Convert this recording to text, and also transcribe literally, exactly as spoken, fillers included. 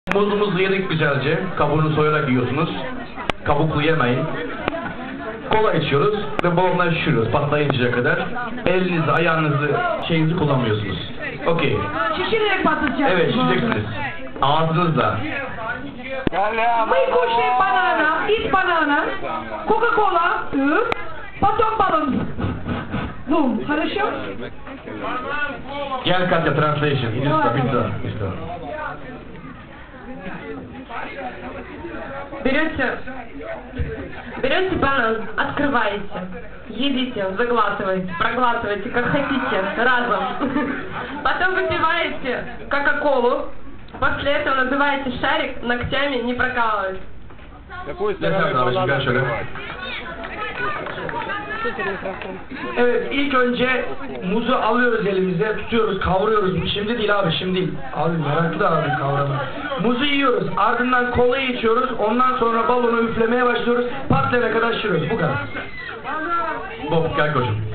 Muzumuzu yedik güzelce. Kabuğunu soyarak yiyorsunuz. Kabuklu yemeyin. Kola içiyoruz ve balonla şişiriyoruz patlayıncaya kadar. Elinizi, ayağınızı, şeyinizi kullanmıyorsunuz. Okey. Şişirerek patlatacağız. Evet, şişireceksiniz. Ağzınızla. Мы кушаем банана, из банана, Кока-Кола, потом баллон. Ну, хорошо? Gel Katya, translation. İdi usta, bir daha, bir daha. Берете, берете банан, открываете, едите, заглатываете, проглатываете, как хотите, разом. Потом выпиваете кока-колу, после этого надуваете шарик, ногтями не прокалывать. Какую Gel sen kardeşim, gel şöyle. Evet, ilk önce muzu alıyoruz elimize, tutuyoruz, kavuruyoruz. Şimdi değil abi, şimdi değil. Abi meraklı da abi kavrama. Muzu yiyoruz, ardından kolayı içiyoruz, ondan sonra balonu üflemeye başlıyoruz, patlayana kadar şişiriyoruz. Bu kadar. Bob, gel koçum.